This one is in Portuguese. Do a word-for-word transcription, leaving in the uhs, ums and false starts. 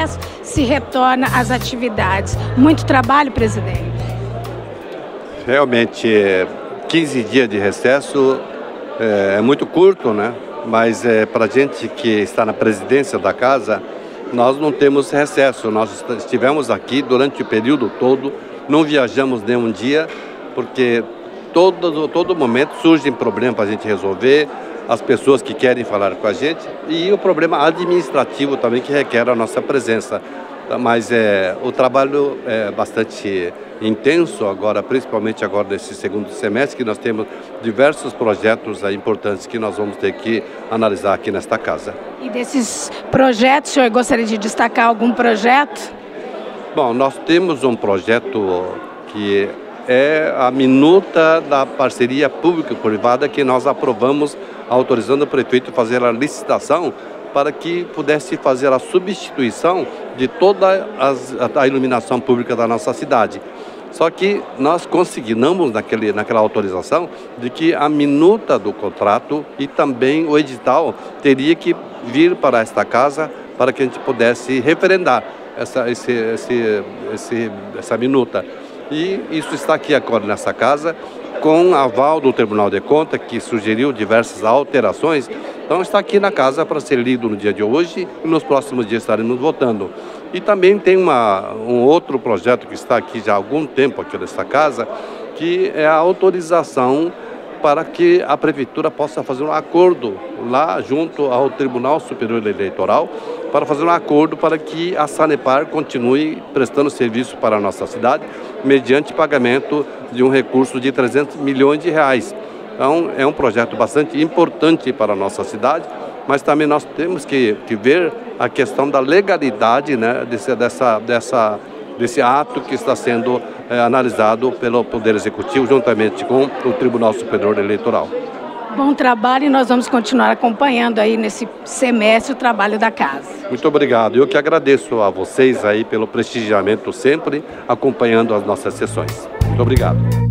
dez se retorna às atividades. Muito trabalho, presidente? Realmente, quinze dias de recesso é, é muito curto, né? Mas é, para a gente que está na presidência da casa, nós não temos recesso. Nós estivemos aqui durante o período todo, não viajamos nenhum dia, porque todo, todo momento surgem problemas para a gente resolver, as pessoas que querem falar com a gente e o problema administrativo também que requer a nossa presença. Mas é, o trabalho é bastante intenso agora, principalmente agora nesse segundo semestre, que nós temos diversos projetos aí, importantes que nós vamos ter que analisar aqui nesta casa. E desses projetos, o senhor gostaria de destacar algum projeto? Bom, nós temos um projeto que é a minuta da parceria público-privada que nós aprovamos, autorizando o prefeito a fazer a licitação para que pudesse fazer a substituição de toda as, a iluminação pública da nossa cidade. Só que nós conseguimos naquele, naquela autorização de que a minuta do contrato e também o edital teria que vir para esta casa para que a gente pudesse referendar essa, esse, esse, esse, essa minuta. E isso está aqui agora nessa casa, com aval do Tribunal de Contas, que sugeriu diversas alterações. Então está aqui na casa para ser lido no dia de hoje e nos próximos dias estaremos votando. E também tem uma, um outro projeto que está aqui já há algum tempo aqui nesta casa, que é a autorização para que a Prefeitura possa fazer um acordo lá junto ao Tribunal Superior Eleitoral, para fazer um acordo para que a Sanepar continue prestando serviço para a nossa cidade, mediante pagamento de um recurso de trezentos milhões de reais. Então, é um projeto bastante importante para a nossa cidade, mas também nós temos que, que ver a questão da legalidade, né, desse, dessa, dessa, desse ato que está sendo é, analisado pelo Poder Executivo, juntamente com o Tribunal Superior Eleitoral. Bom trabalho e nós vamos continuar acompanhando aí nesse semestre o trabalho da casa. Muito obrigado. Eu que agradeço a vocês aí pelo prestigiamento sempre, acompanhando as nossas sessões. Muito obrigado.